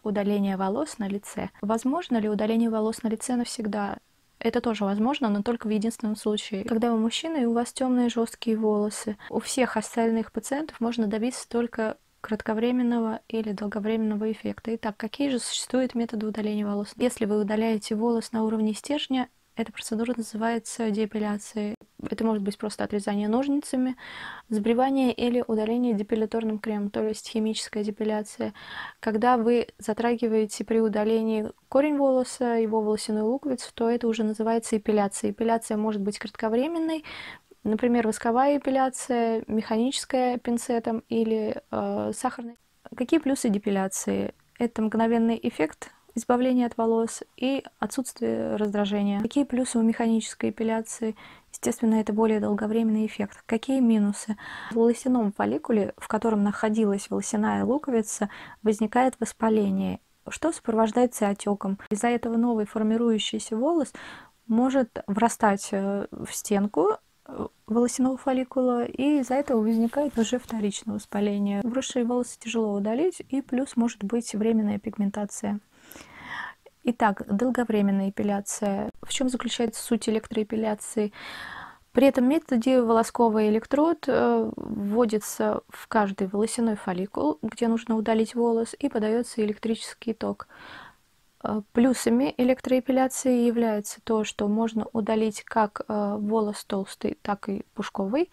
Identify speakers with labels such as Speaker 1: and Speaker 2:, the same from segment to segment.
Speaker 1: удаления волос на лице. Возможно ли удаление волос на лице навсегда? Это тоже возможно, но только в единственном случае. Когда вы мужчина и у вас темные жесткие волосы, у всех остальных пациентов можно добиться только кратковременного или долговременного эффекта. Итак, какие же существуют методы удаления волос? Если вы удаляете волос на уровне стержня, эта процедура называется депиляцией. Это может быть просто отрезание ножницами, сбривание или удаление депиляторным кремом, то есть химическая депиляция. Когда вы затрагиваете при удалении корень волоса, его волосяную луковицу, то это уже называется эпиляция. Эпиляция может быть кратковременной, например, восковая эпиляция, механическая пинцетом или сахарной. Какие плюсы депиляции? Это мгновенный эффект избавления от волос и отсутствие раздражения. Какие плюсы у механической эпиляции? Естественно, это более долговременный эффект. Какие минусы? В волосяном фолликуле, в котором находилась волосяная луковица, возникает воспаление, что сопровождается отеком. Из-за этого новый формирующийся волос может врастать в стенку волосяного фолликула, и из-за этого возникает уже вторичное воспаление. Вросшие волосы тяжело удалить, и плюс может быть временная пигментация. Итак, долговременная эпиляция. В чем заключается суть электроэпиляции? При этом методе волосковый электрод вводится в каждый волосяной фолликул, где нужно удалить волос, и подается электрический ток. Плюсами электроэпиляции является то, что можно удалить как волос толстый, так и пушковый,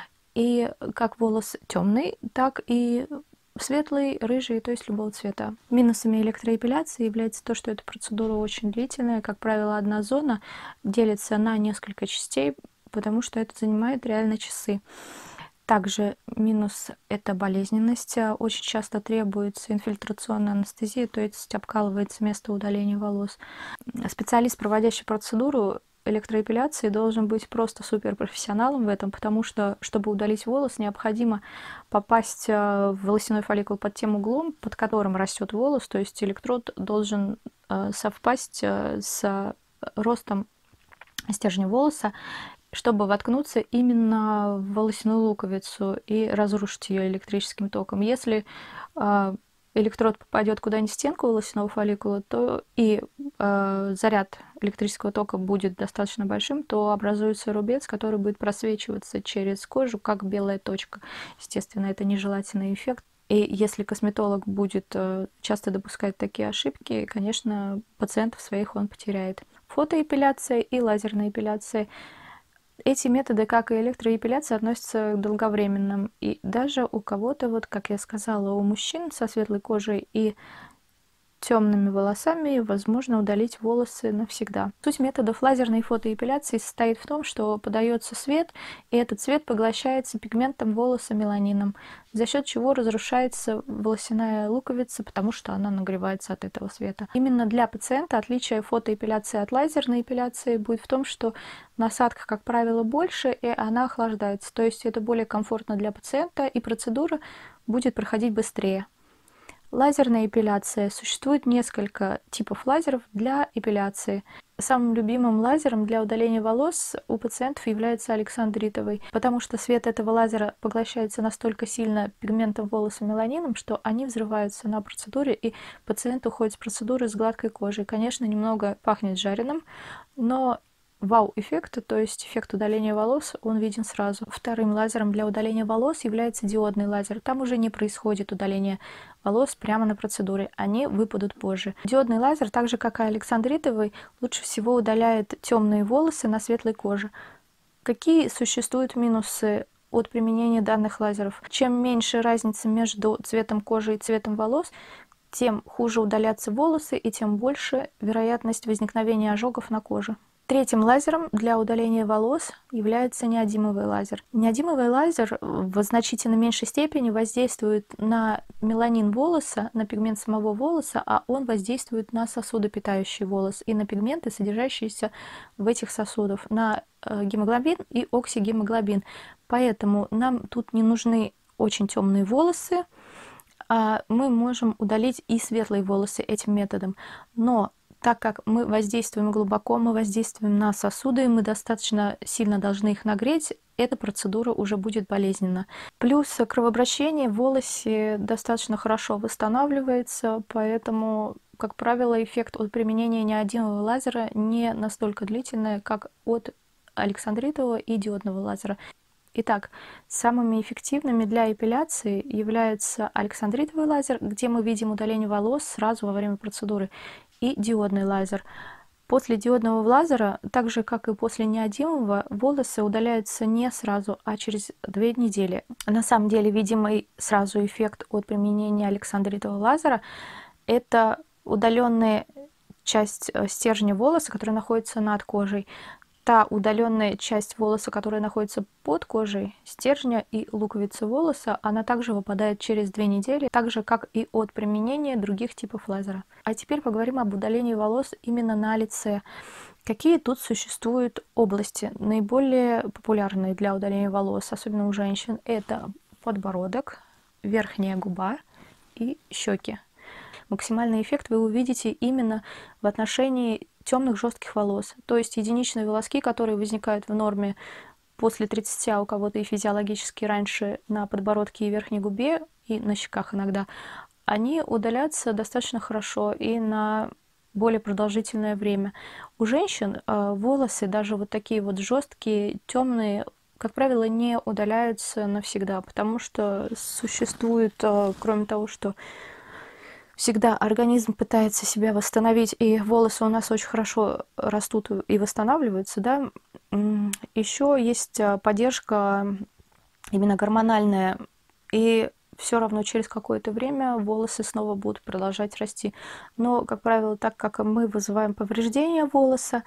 Speaker 1: и как волос темный, так и светлый, рыжий, то есть любого цвета. Минусами электроэпиляции является то, что эта процедура очень длительная. Как правило, одна зона делится на несколько частей, потому что это занимает реально часы. Также минус – это болезненность. Очень часто требуется инфильтрационная анестезия, то есть обкалывается место удаления волос. Специалист, проводящий процедуру электроэпиляции, должен быть просто суперпрофессионалом в этом, потому что, чтобы удалить волос, необходимо попасть в волосяной фолликул под тем углом, под которым растет волос, то есть электрод должен совпасть с ростом стержня волоса, чтобы воткнуться именно в волосяную луковицу и разрушить ее электрическим током. Если электрод попадет куда-нибудь в стенку волосяного фолликула, то и заряд электрического тока будет достаточно большим, то образуется рубец, который будет просвечиваться через кожу, как белая точка. Естественно, это нежелательный эффект. И если косметолог будет часто допускать такие ошибки, конечно, пациентов своих он потеряет. Фотоэпиляция и лазерная эпиляция. Эти методы, как и электроэпиляция, относятся к долговременным. И даже у кого-то, вот как я сказала, у мужчин со светлой кожей и темными волосами возможно удалить волосы навсегда. Суть методов лазерной фотоэпиляции состоит в том, что подается свет, и этот свет поглощается пигментом волоса меланином, за счет чего разрушается волосяная луковица, потому что она нагревается от этого света. Именно для пациента отличие фотоэпиляции от лазерной эпиляции будет в том, что насадка, как правило, больше, и она охлаждается, то есть это более комфортно для пациента, и процедура будет проходить быстрее. Лазерная эпиляция. Существует несколько типов лазеров для эпиляции. Самым любимым лазером для удаления волос у пациентов является александритовый, потому что свет этого лазера поглощается настолько сильно пигментом волоса меланином, что они взрываются на процедуре, и пациент уходит с процедуры с гладкой кожей. Конечно, немного пахнет жареным, но вау-эффект, то есть эффект удаления волос, он виден сразу. Вторым лазером для удаления волос является диодный лазер. Там уже не происходит удаление волос прямо на процедуре, они выпадут позже. Диодный лазер, так же как и александритовый, лучше всего удаляет темные волосы на светлой коже. Какие существуют минусы от применения данных лазеров? Чем меньше разница между цветом кожи и цветом волос, тем хуже удалятся волосы и тем больше вероятность возникновения ожогов на коже. Третьим лазером для удаления волос является неодимовый лазер. Неодимовый лазер в значительно меньшей степени воздействует на меланин волоса, на пигмент самого волоса, а он воздействует на сосуды, питающие волос, и на пигменты, содержащиеся в этих сосудах, на гемоглобин и оксигемоглобин. Поэтому нам тут не нужны очень темные волосы, а мы можем удалить и светлые волосы этим методом. Но так как мы воздействуем глубоко, мы воздействуем на сосуды, мы достаточно сильно должны их нагреть, эта процедура уже будет болезненна. Плюс кровообращение в волосе достаточно хорошо восстанавливается, поэтому, как правило, эффект от применения неодимового лазера не настолько длительный, как от александритового и диодного лазера. Итак, самыми эффективными для эпиляции являются александритовый лазер, где мы видим удаление волос сразу во время процедуры, и диодный лазер. После диодного лазера, так же как и после неодимового, волосы удаляются не сразу, а через 2 недели. На самом деле видимый сразу эффект от применения александритового лазера – это удаленная часть стержня волоса, которая находится над кожей. Та удаленная часть волоса, которая находится под кожей, стержня и луковицы волоса, она также выпадает через 2 недели, так же, как и от применения других типов лазера. А теперь поговорим об удалении волос именно на лице. Какие тут существуют области, наиболее популярные для удаления волос, особенно у женщин? Это подбородок, верхняя губа и щеки. Максимальный эффект вы увидите именно в отношении темных жестких волос, то есть единичные волоски, которые возникают в норме после 30, а у кого-то и физиологически раньше на подбородке и верхней губе, и на щеках иногда, они удалятся достаточно хорошо и на более продолжительное время. У женщин волосы, даже вот такие вот жесткие, темные, как правило, не удаляются навсегда, потому что существует, кроме того, что всегда организм пытается себя восстановить, и волосы у нас очень хорошо растут и восстанавливаются, да. Еще есть поддержка именно гормональная, и все равно через какое-то время волосы снова будут продолжать расти. Но, как правило, так как мы вызываем повреждение волоса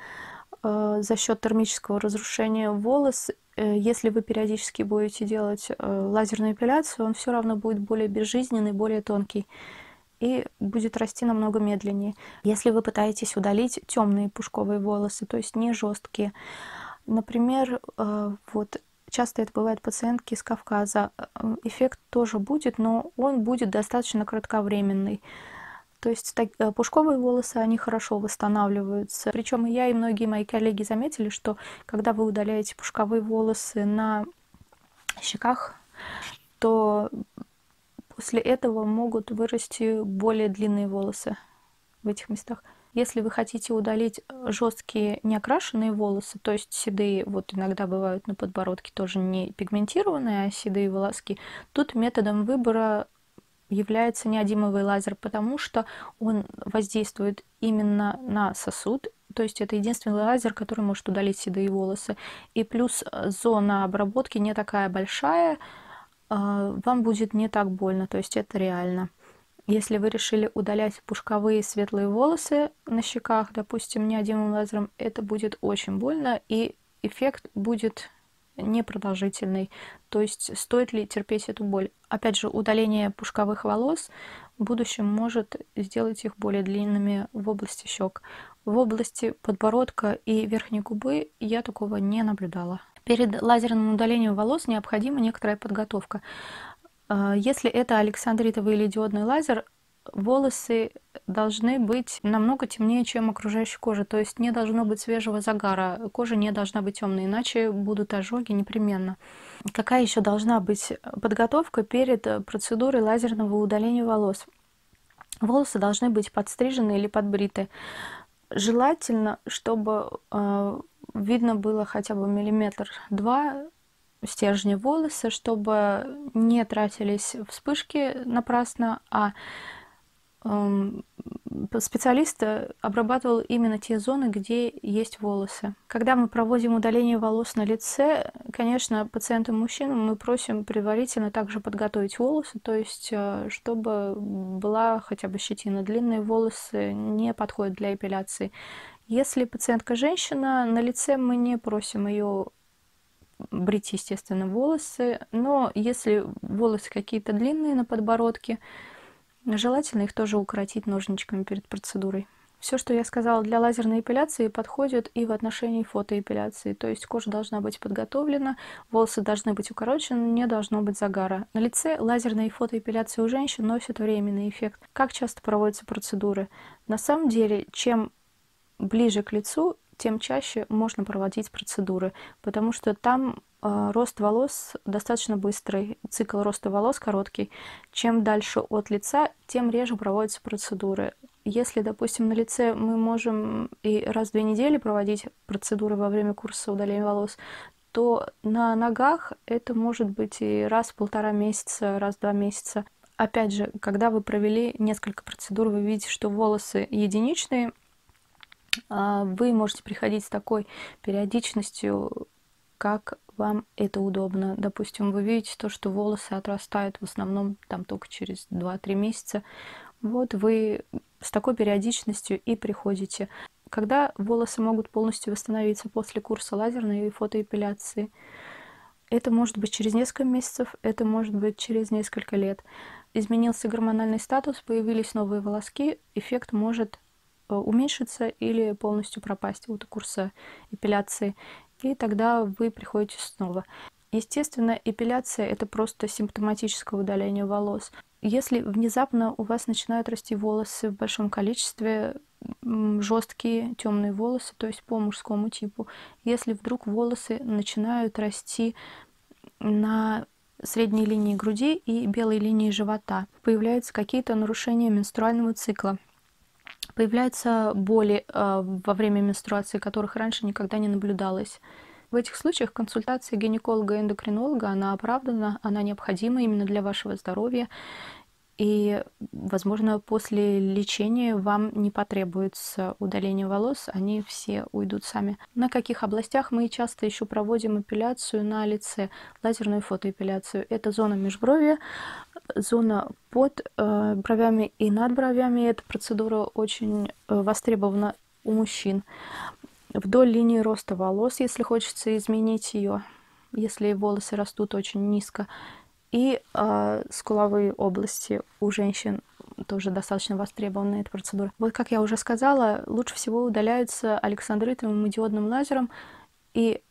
Speaker 1: за счет термического разрушения волос, если вы периодически будете делать лазерную эпиляцию, он все равно будет более безжизненный, более тонкий и будет расти намного медленнее. Если вы пытаетесь удалить темные пушковые волосы, то есть не жесткие, например, вот часто это бывает пациентки с Кавказа, эффект тоже будет, но он будет достаточно кратковременный. То есть пушковые волосы, они хорошо восстанавливаются. Причем и я, и многие мои коллеги заметили, что когда вы удаляете пушковые волосы на щеках, то после этого могут вырасти более длинные волосы в этих местах. Если вы хотите удалить жесткие неокрашенные волосы, то есть седые, вот иногда бывают на подбородке тоже не пигментированные, а седые волоски, тут методом выбора является неодимовый лазер, потому что он воздействует именно на сосуд, то есть это единственный лазер, который может удалить седые волосы. И плюс зона обработки не такая большая, вам будет не так больно, то есть это реально. Если вы решили удалять пушковые светлые волосы на щеках, допустим, неодимовым лазером, это будет очень больно, и эффект будет непродолжительный. То есть стоит ли терпеть эту боль? Опять же, удаление пушковых волос в будущем может сделать их более длинными в области щек. В области подбородка и верхней губы я такого не наблюдала. Перед лазерным удалением волос необходима некоторая подготовка. Если это александритовый или диодный лазер, волосы должны быть намного темнее, чем окружающая кожа, то есть не должно быть свежего загара, кожа не должна быть темной, иначе будут ожоги непременно. Какая еще должна быть подготовка перед процедурой лазерного удаления волос? Волосы должны быть подстрижены или подбриты. Желательно, чтобы видно было хотя бы 1-2 мм стержня волоса, чтобы не тратились вспышки напрасно, а специалист обрабатывал именно те зоны, где есть волосы. Когда мы проводим удаление волос на лице, конечно, пациентам-мужчинам мы просим предварительно также подготовить волосы, то есть чтобы была хотя бы щетина. Длинные волосы не подходят для эпиляции. Если пациентка женщина, на лице мы не просим ее брить, естественно, волосы, но если волосы какие-то длинные на подбородке, желательно их тоже укоротить ножничками перед процедурой. Все, что я сказала для лазерной эпиляции, подходит и в отношении фотоэпиляции. То есть кожа должна быть подготовлена, волосы должны быть укорочены, не должно быть загара. На лице лазерная и фотоэпиляция у женщин носят временный эффект. Как часто проводятся процедуры? На самом деле, чем ближе к лицу, тем чаще можно проводить процедуры, потому что там рост волос достаточно быстрый, цикл роста волос короткий. Чем дальше от лица, тем реже проводятся процедуры. Если, допустим, на лице мы можем и раз в 2 недели проводить процедуры во время курса удаления волос, то на ногах это может быть и раз в 1,5 месяца, раз в 2 месяца. Опять же, когда вы провели несколько процедур, вы видите, что волосы единичные, вы можете приходить с такой периодичностью, как вам это удобно. Допустим, вы видите то, что волосы отрастают в основном там только через 2-3 месяца. Вот вы с такой периодичностью и приходите. Когда волосы могут полностью восстановиться после курса лазерной и фотоэпиляции? Это может быть через несколько месяцев, это может быть через несколько лет. Изменился гормональный статус, появились новые волоски, эффект может уменьшиться или полностью пропасть от курса эпиляции, и тогда вы приходите снова. Естественно, эпиляция — это просто симптоматическое удаление волос. Если внезапно у вас начинают расти волосы в большом количестве, жесткие темные волосы, то есть по мужскому типу, если вдруг волосы начинают расти на средней линии груди и белой линии живота, появляются какие-то нарушения менструального цикла, появляются боли во время менструации, которых раньше никогда не наблюдалось. В этих случаях консультация гинеколога и эндокринолога, она оправдана, она необходима именно для вашего здоровья. И, возможно, после лечения вам не потребуется удаление волос, они все уйдут сами. На каких областях мы часто еще проводим эпиляцию на лице, лазерную фотоэпиляцию? Это зона межбровья, зона под бровями и над бровями. Эта процедура очень востребована у мужчин. Вдоль линии роста волос, если хочется изменить ее, если волосы растут очень низко. И скуловые области у женщин тоже достаточно востребована эта процедура. Вот, как я уже сказала, лучше всего удаляются александритовым и диодным лазером и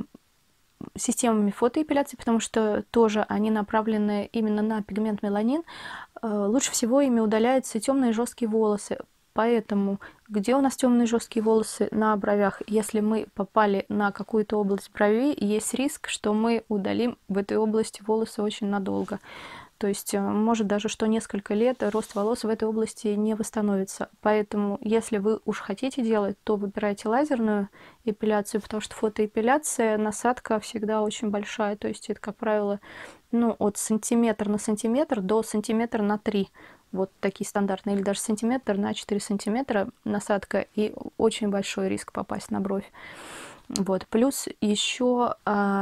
Speaker 1: системами фотоэпиляции, потому что тоже они направлены именно на пигмент меланин. Лучше всего ими удаляются темные жесткие волосы. Поэтому, где у нас темные жесткие волосы? На бровях. Если мы попали на какую-то область брови, есть риск, что мы удалим в этой области волосы очень надолго. То есть, может даже, что несколько лет рост волос в этой области не восстановится. Поэтому, если вы уж хотите делать, то выбирайте лазерную эпиляцию, потому что фотоэпиляция, насадка всегда очень большая. То есть, это, как правило, от сантиметра на сантиметр до сантиметра на 3. Вот такие стандартные, или даже сантиметр на 4 сантиметра насадка, и очень большой риск попасть на бровь. Вот. Плюс еще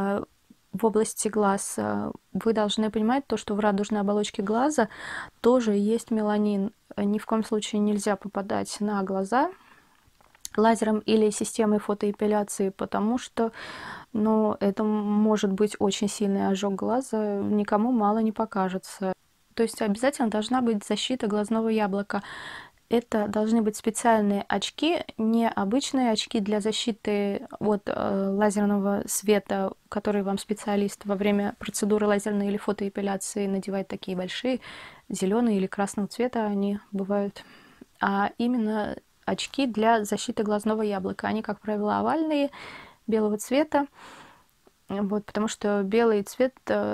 Speaker 1: в области глаз вы должны понимать то, что в радужной оболочке глаза тоже есть меланин. Ни в коем случае нельзя попадать на глаза лазером или системой фотоэпиляции, потому что это может быть очень сильный ожог глаза, никому мало не покажется. То есть обязательно должна быть защита глазного яблока. Это должны быть специальные очки, не обычные очки для защиты от лазерного света, которые вам специалист во время процедуры лазерной или фотоэпиляции надевает, такие большие, зеленые или красного цвета они бывают. А именно очки для защиты глазного яблока. Они, как правило, овальные, белого цвета, вот, потому что белый цвет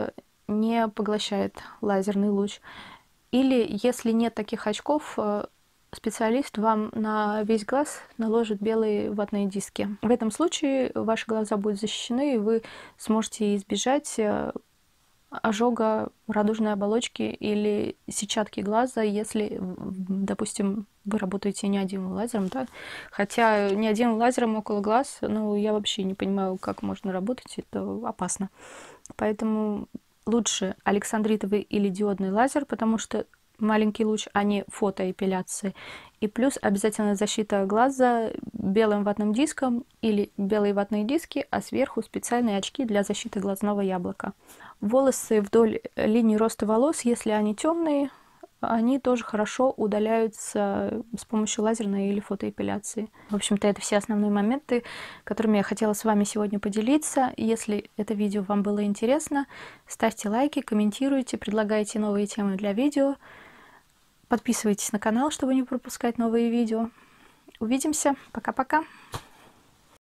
Speaker 1: не поглощает лазерный луч. Или, если нет таких очков, специалист вам на весь глаз наложит белые ватные диски. В этом случае ваши глаза будут защищены, и вы сможете избежать ожога радужной оболочки или сетчатки глаза, если, допустим, вы работаете неодимым лазером, да? Хотя неодимым лазером около глаз, я вообще не понимаю, как можно работать, это опасно. Поэтому лучше александритовый или диодный лазер, потому что маленький луч, а не фотоэпиляция. И плюс обязательно защита глаза белым ватным диском или белые ватные диски, а сверху специальные очки для защиты глазного яблока. Волосы вдоль линии роста волос, если они темные, они тоже хорошо удаляются с помощью лазерной или фотоэпиляции. В общем-то, это все основные моменты, которыми я хотела с вами сегодня поделиться. Если это видео вам было интересно, ставьте лайки, комментируйте, предлагайте новые темы для видео. Подписывайтесь на канал, чтобы не пропускать новые видео. Увидимся. Пока-пока.